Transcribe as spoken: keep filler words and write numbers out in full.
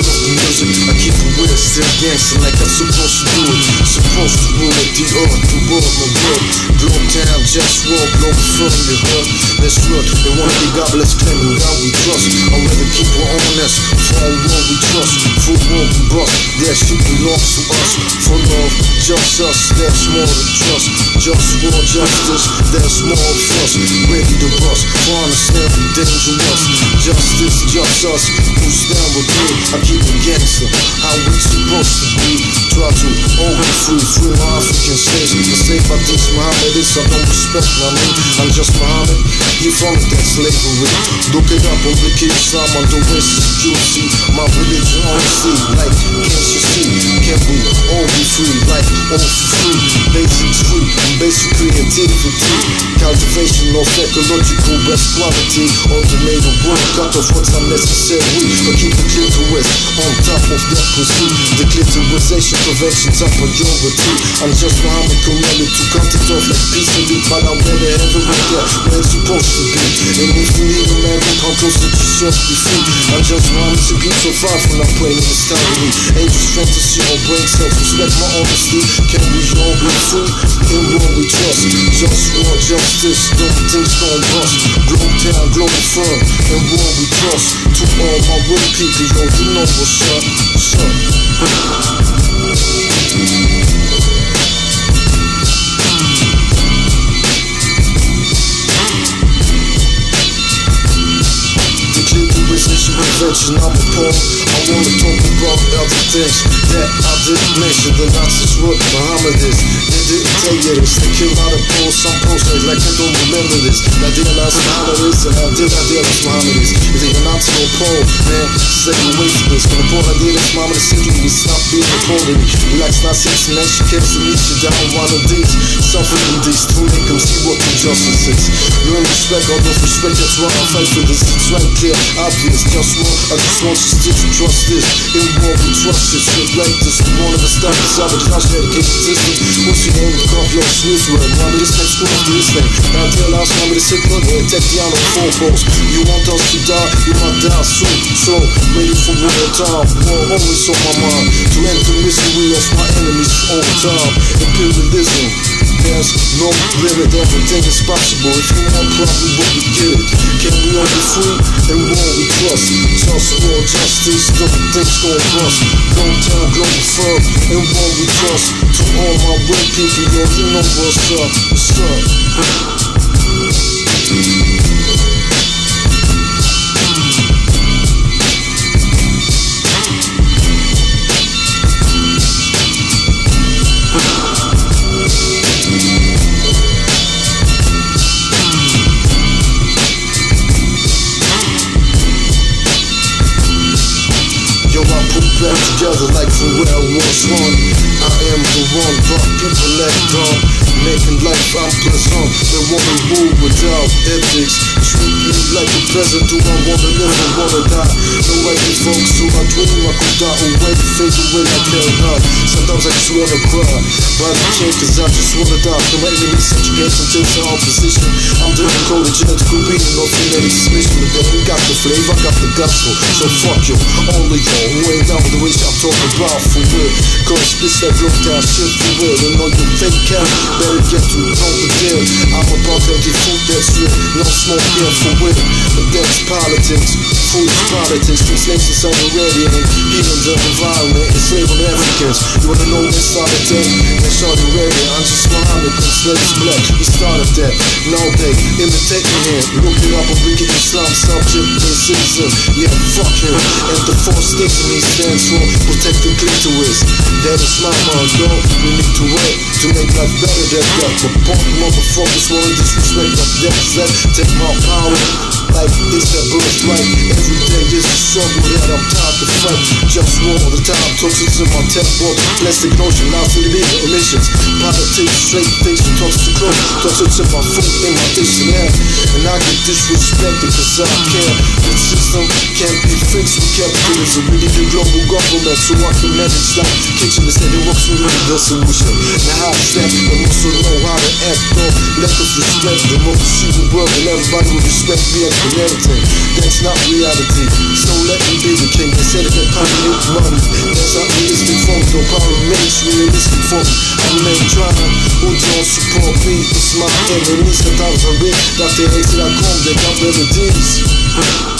of the music, I keep it weird, still gangster like I'm supposed to do it. Supposed to rule it, the earth, the world, my world. Globe town, JustWar, Globalfirm, you heard? That's real, they wanna be godless, claiming God we trust. I'd rather keep our own ass, for our world we trust. For world we bust, that shit belongs to us. For love, just us, that's more than trust. Just war, justice, that's more of us. Ready to bust, for understand we dangerous. Justice, just us, who stand with me. I keep it gangster, how we supposed to be. Try to all be free, free my African slaves. I say about these Mohammedists, I don't respect, I mean, I'm just Muhammad. You from that slavery. Look it up on Wiki Islam on the West Security. My religion honesty, like, can't you see? Can we all be free, like, all for free? Basics free, basic creativity. Cultivation of ecological best quality. Automated work, cut off what's unnecessary. But keep the clitoris on top of that pursuit. The clitorisation prevention top priority. I'm just Muhammad Kameli to cut it off like peacefully. But I'm better ever right there where it's supposed to be. And if you need a man, don't come close to yourself, be free. I'm just Muhammad to be so far from not playing this time with me. Angels fantasy or brain self, respect my honesty. Can we all be free? In what we trust. Just war, justice, don't things gon' bust. Globe town, Globalfirm, and what we trust. To all my real people, yo, you know what's up, what's up. Prevention, I'm a poem. I wanna talk about other things that I didn't mention. The Nazis were Mohammedists. They didn't tell you this. They came out of polls, some posters like they don't remember this. I didn't realize Mohammedists, and I did not realize Mohammedists. If they were not to a poll, man, stay away from this. When the poll I did is Mohammed simply we stop being a poll. Relax, not six, and then she cares to meet you down one of these. Suffering these to make them see what injustice is. Learn respect, although respect, that's why I fight for this. It's right clear, obvious, just war. I just want you still to trust this. In war we trust this. With like this, we won't ever stop this. I'm a trust dedicated system. What's your name? Call your Smith word. Remember this next school after this thing. Now tell us, remember this Hitler. We'll attack the on the four posts. You want us to die, you might die soon. So, ready for war time. War always on my mind. To end the misery of my enemies for all time. Imperialism. There's no limit, everything is possible. If you want problem, we will get it. Can we all be free? And what we trust. Just war, justice, don't things gon' bust. Globe town, Globalfirm, and what we trust. To all my real people, yo, you know what's up, what's up. Back together like from where I was one. I am the one, but people let down. Making life unpleasant. They wanna rule without ethics. Treat me like a peasant. Do I wanna live or wanna die? No right folks, so I dream I could die away, fade away like hell not. Sometimes I just wanna cry, but I can't cause I just wanna die. Can my enemies subjugate until it's our opposition? I'm the encoded genetical being, no genetic submission. But then we got the flavor, I got the gospel. So fuck you, all of y'all who ain't down with the race I'm talking about for real. Cause this that broke down shit for real. And all you fake cat, better get to know the deal. I'm about healthy food that's real, no smoke here for real. But that's politics, food is politics. From slaves to Saudi and healing the environment, enslaving Africans. You wanna know when started that? In Saudi Arabia, I'm just Muhammad, cause slaves black. We started that, now they imitate me here. Look it up and we get Islam subject and citizen. Yeah, fuck him. And the four sticks in me stands for protect the clitoris. That is my motto. We need to work to make life better than that. But punk motherfuckers wanna disrespect like that. That take my power like it's a birthright. Every day is a struggle that I'm tired to fight. Just war all the time, toxins in my temple. Plastic notion, now to the bigger emissions. Politics, straight fiction, toxic clothes. Toxins in my food, in my dictionary. And I get disrespected cause I care. The system can't be fixed with capitalism. We need a global government so I can manage like kitchen, they say they work for me, the solution. Now how to step, but also know how to act, though. Let us respect the most shooting world, and everybody will respect me and everything. That's not reality, so let me be the king. They said it can come make money. That's not realistic for me, no power makes realistic for me. I'm not trying, who don't support me? It's my enemies, sometimes I'm rich. Doctor X dot com, they got remedies.